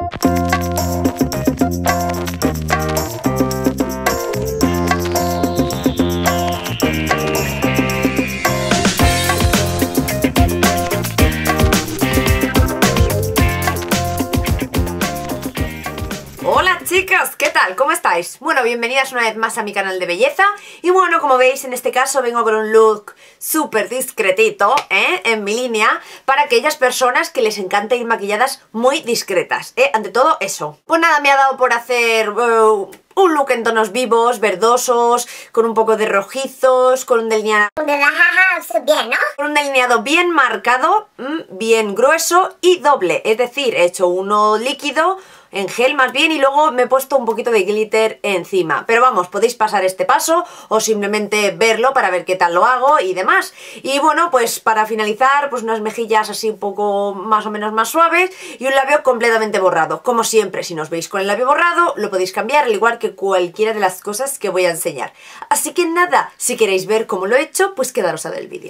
Hola chicas, ¿qué tal? ¿Cómo estáis? Bueno, bienvenidas una vez más a mi canal de belleza. Y bueno, como veis, en este caso vengo con un look súper discretito, en mi línea, para aquellas personas que les encanta ir maquilladas muy discretas, ante todo eso. Pues nada, me ha dado por hacer un look en tonos vivos, verdosos, con un poco de rojizos, con un delineado bien, ¿no? Con un delineado bien marcado, bien grueso y doble, es decir, he hecho uno líquido, en gel más bien, y luego me he puesto un poquito de glitter encima. Pero vamos, podéis pasar este paso o simplemente verlo para ver qué tal lo hago y demás. Y bueno, pues para finalizar, pues unas mejillas así un poco más o menos más suaves y un labio completamente borrado. Como siempre, si nos veis con el labio borrado, lo podéis cambiar, al igual que cualquiera de las cosas que voy a enseñar. Así que nada, si queréis ver cómo lo he hecho, pues quedaros a ver el vídeo.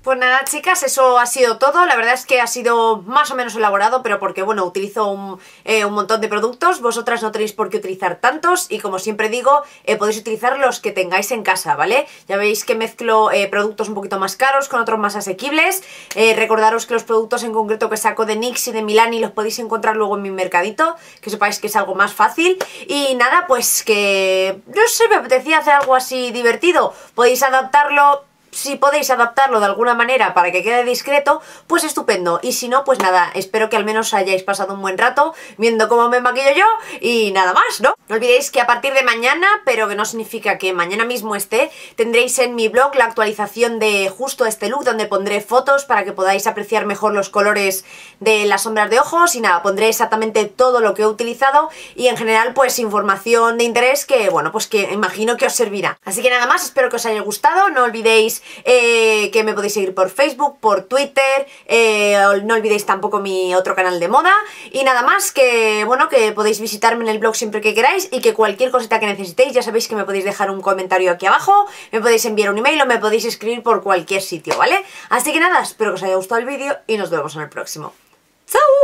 Pues nada, chicas, eso ha sido todo. La verdad es que ha sido más o menos elaborado, pero porque, bueno, utilizo un montón de productos. Vosotras no tenéis por qué utilizar tantos y, como siempre digo, podéis utilizar los que tengáis en casa, ¿vale? Ya veis que mezclo productos un poquito más caros con otros más asequibles. Recordaros que los productos en concreto que saco de NYX y de Milani los podéis encontrar luego en mi mercadito, que sepáis que es algo más fácil. Y nada, pues que, no sé, me apetecía hacer algo así divertido. Podéis adaptarlo. Si podéis adaptarlo de alguna manera para que quede discreto, pues estupendo. Y si no, pues nada, espero que al menos hayáis pasado un buen rato viendo cómo me maquillo yo y nada más, ¿no? No olvidéis que a partir de mañana, pero que no significa que mañana mismo esté, tendréis en mi blog la actualización de justo este look, donde pondré fotos para que podáis apreciar mejor los colores de las sombras de ojos. Y nada, pondré exactamente todo lo que he utilizado y en general pues información de interés que, bueno, pues que imagino que os servirá. Así que nada más, espero que os haya gustado. No olvidéis que me podéis seguir por Facebook, por Twitter, no olvidéis tampoco mi otro canal de moda y nada más, que bueno, que podéis visitarme en el blog siempre que queráis y que cualquier cosita que necesitéis ya sabéis que me podéis dejar un comentario aquí abajo, me podéis enviar un email o me podéis escribir por cualquier sitio, ¿vale? Así que nada, espero que os haya gustado el vídeo y nos vemos en el próximo. ¡Chao!